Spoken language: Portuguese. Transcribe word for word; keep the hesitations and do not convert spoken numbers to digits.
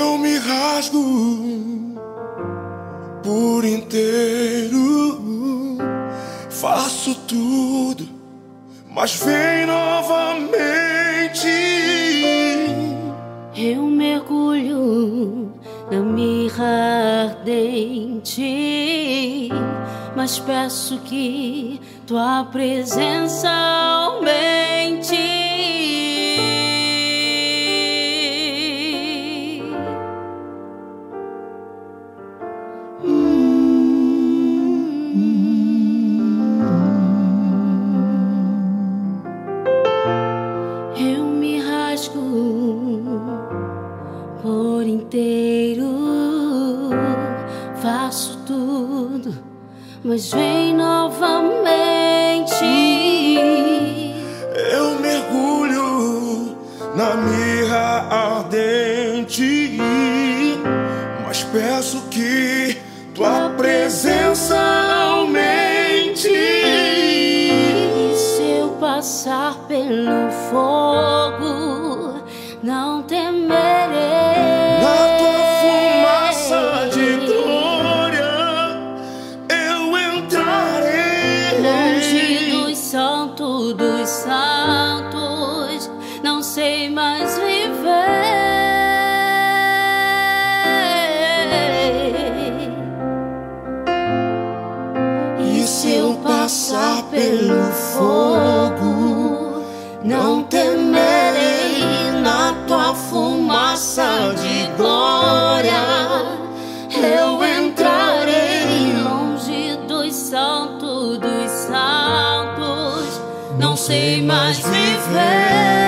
Eu me rasgo por inteiro, faço tudo, mas vem novamente. Eu mergulho na mirra ardente, mas peço que tua presença aumente. Eu me rasgo por inteiro, faço tudo, mas vem novamente. Eu mergulho na mirra ardente, mas peço que tua presença aumente. E se eu passar pelo fogo, não temerei. Na tua fumaça de glória eu entrarei. Longe dos santos dos santos, não sei mais viver. E se eu passar pelo fogo, não temerei. Na tua fumaça de glória eu entrarei. Longe dos santos dos santos, não sei mais viver.